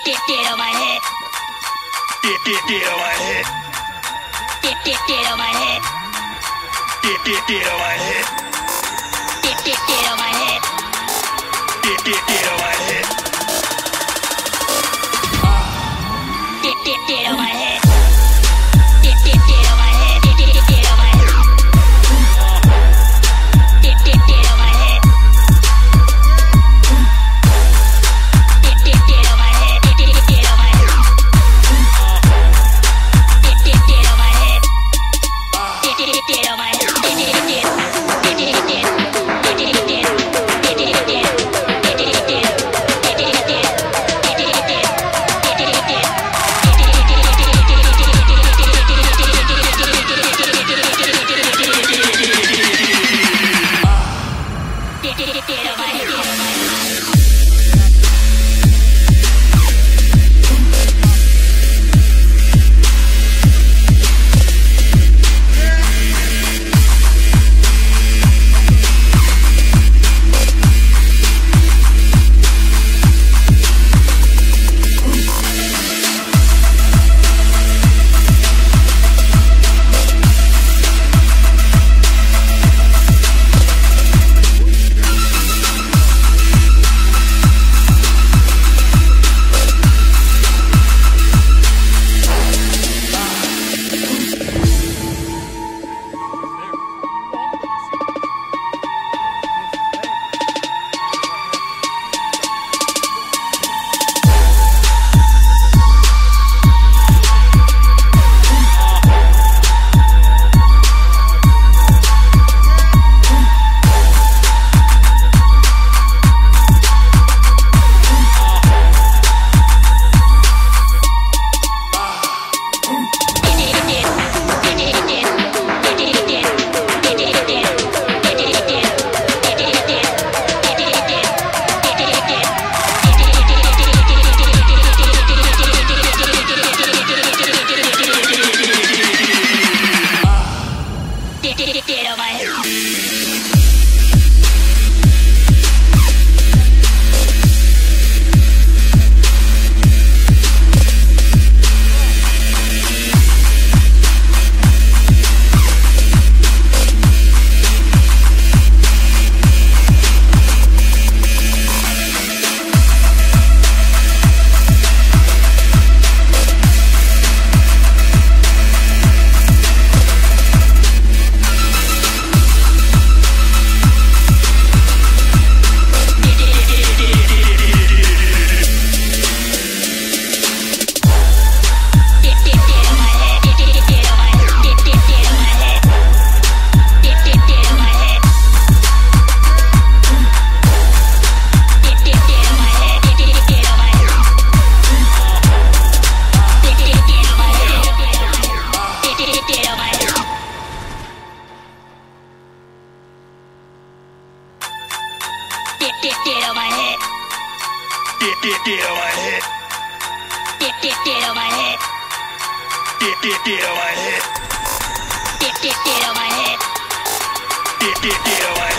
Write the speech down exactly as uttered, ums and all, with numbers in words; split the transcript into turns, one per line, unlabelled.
Get get on my head. Get get get on my head. Get get get on my head. Get get get on my head. Get get get on my head. Get get get on my head. Get get get on my head. Get get get on my head. Get get get on my head. Get get get on my head. Get get get on my head. Get get get on my head. Get get get on my head. Get get get on my head. Get get get. Get get get. Get get get. Get get get. Get get get. Get get get. Get get get. Get get get. Get get on my head. Get get get on my head. Get get get on my head. Get get get on my head. Get get get on my head. Get get get on my head.